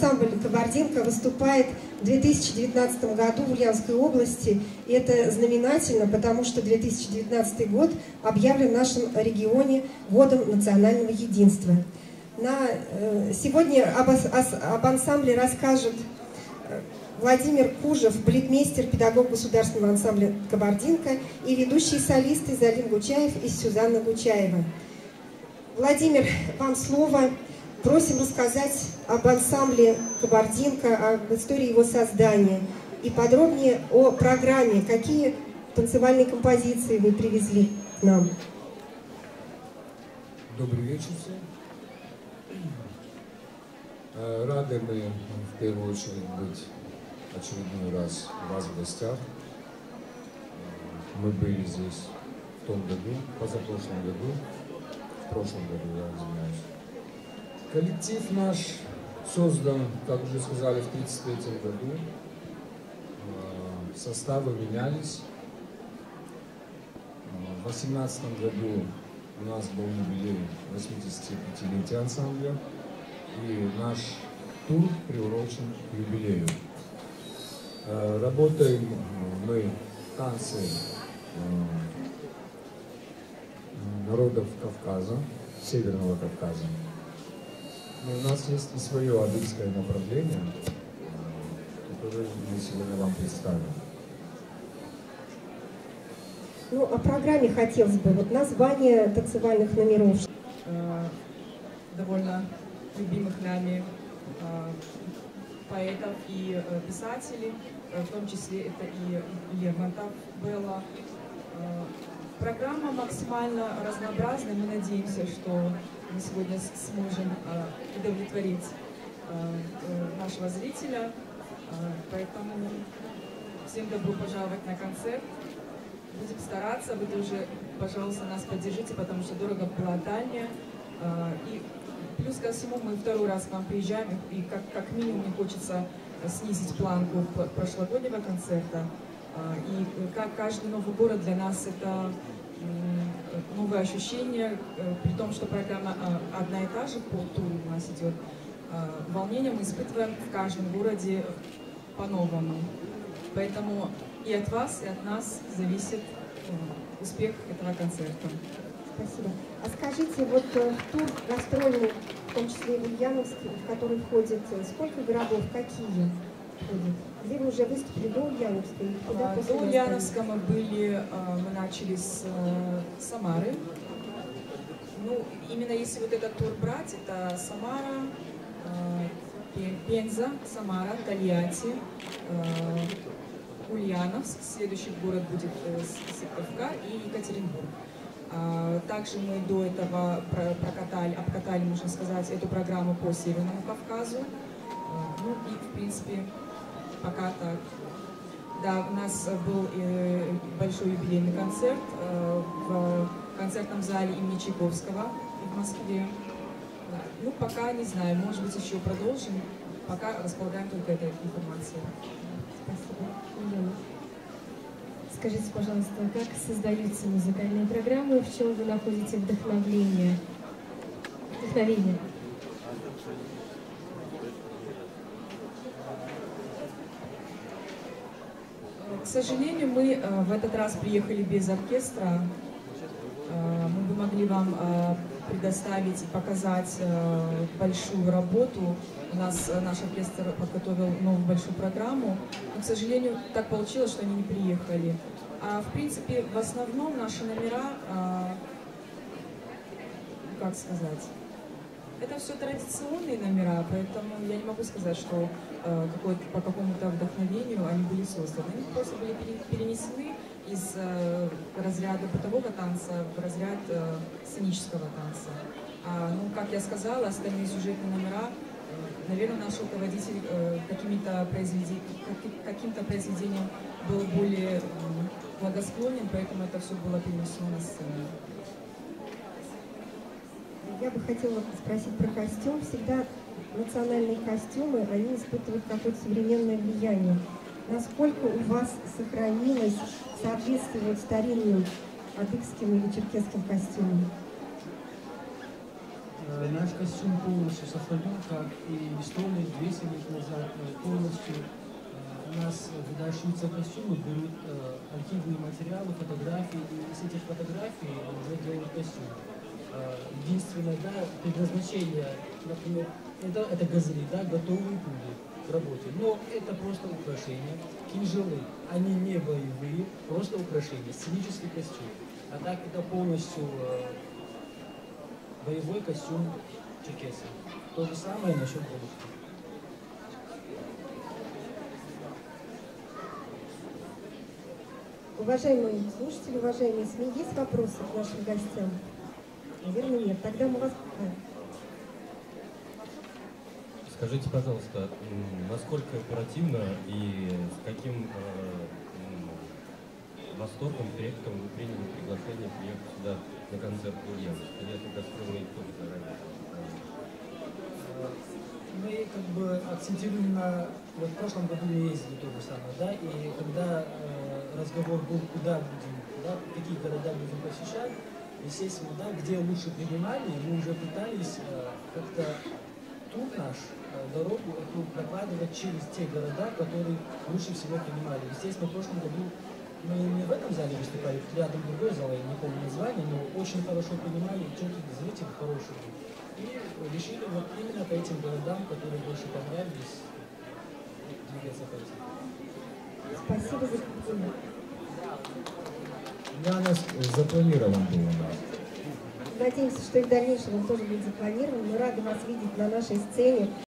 ансамбль «Кабардинка» выступает в 2019 году в Ульяновской области. И это знаменательно, потому что 2019 год объявлен в нашем регионе годом национального единства. Сегодня об ансамбле расскажет Владимир Кужев, балетмейстер, педагог государственного ансамбля «Кабардинка», и ведущие солисты Залим Гучаев и Сюзанна Гучаева. Владимир, вам слово. Просим рассказать об ансамбле «Кабардинка», об истории его создания и подробнее о программе. Какие танцевальные композиции вы привезли к нам? Добрый вечер всем. Рады мы в первую очередь быть очередной раз у вас в гостях. Мы были здесь в том году, позапрошлом году, в прошлом году, я извиняюсь. Коллектив наш создан, как уже сказали, в 1933 году. Составы менялись. В 2018 году у нас был юбилей 85-летия ансамбля, и наш тур приурочен к юбилею. Работаем мы танцы народов Кавказа, Северного Кавказа. Но у нас есть и свое адыгское направление, которое мы сегодня вам представим. Ну, о программе хотелось бы. Вот название танцевальных номеров. Довольно любимых нами поэтов и писателей, в том числе это и Лермонтов, Белла. Программа максимально разнообразная. Мы надеемся, что мы сегодня сможем удовлетворить нашего зрителя. Поэтому всем добро пожаловать на концерт. Будем стараться, вы тоже, пожалуйста, нас поддержите, потому что дорого была дальняя. И плюс ко всему мы второй раз к вам приезжаем, и как минимум мне хочется снизить планку прошлогоднего концерта. И как каждый новый город для нас это новое ощущение, при том, что программа одна и та же по туру у нас идет. Волнение мы испытываем в каждом городе по-новому. Поэтому и от вас, и от нас зависит успех этого концерта. Спасибо. А скажите, вот в тур гастрольный, в том числе и в Ульяновске, в который входит сколько городов, какие входят? Где вы уже выступили до Ульяновска? До Ульяновска мы начали с Самары. Ну, именно если вот этот тур брать, это Самара, Пенза, Самара, Тольятти, Ульяновск, следующий город будет Сыктывкар и Екатеринбург. Также мы до этого обкатали, можно сказать, эту программу по Северному Кавказу. Ну и, в принципе, пока так. Да, у нас был большой юбилейный концерт в концертном зале имени Чайковского в Москве. Ну, пока не знаю, может быть, еще продолжим. Пока располагаем только этой информацией. Спасибо. Скажите, пожалуйста, как создаются музыкальные программы, в чем вы находите вдохновение? К сожалению, мы в этот раз приехали без оркестра. Мы бы могли вам предоставить и показать большую работу. У нас наш оркестр подготовил новую большую программу, но, к сожалению, так получилось, что они не приехали. А в принципе, в основном наши номера, как сказать, это все традиционные номера, поэтому я не могу сказать, что по какому-то вдохновению они были созданы. Они просто были перенесены из разряда бытового танца в разряд сценического танца. Ну, как я сказала, остальные сюжетные номера, наверное, наш руководитель каким-то произведением был более благосклонен, поэтому это все было перенесено на сцену. Я бы хотела спросить про костюм. Всегда национальные костюмы, они испытывают какое-то современное влияние. Насколько у вас сохранилось соответствовать старинным адыгским или черкесским костюмам? Наш костюм полностью сохранен, как и 100 лет, 200 лет назад, полностью. У нас, когда шьются костюмы, берут архивные материалы, фотографии, и с этих фотографий уже делают костюм. Единственное, да, предназначение, например, это газели, да, готовые пули к работе, но это просто украшения. Кинжалы, они не боевые, просто украшения, сценический костюм. А так это полностью боевой костюм черкеса. То же самое насчет полностью. Уважаемые слушатели, уважаемые СМИ, есть вопросы к нашим гостям? Наверное, нет. Тогда мы вас... Скажите, пожалуйста, насколько оперативно и с каким восторгом, трепетом вы приняли приглашение приехать сюда на концерт Ульяновск? Или это гастрольный тур заранее? Мы как бы акцентируем на... Вот в прошлом году мы ездили то же самое, да, и когда разговор был, куда будем, да, какие города будем посещать, естественно, да, где лучше принимали, мы уже пытались как-то тур наш, дорогу эту прокладывать через те города, которые лучше всего принимали. Естественно, в прошлом году мы не в этом зале выступали, рядом другой зал, я не помню название, но очень хорошо принимали, четкий зритель хороший. И решили вот именно по этим городам, которые больше понравились, двигаться по этим. Спасибо за комплимент. Ульяновск запланирован был у нас. Надеемся, что и в дальнейшем он тоже будет запланирован. Мы рады вас видеть на нашей сцене.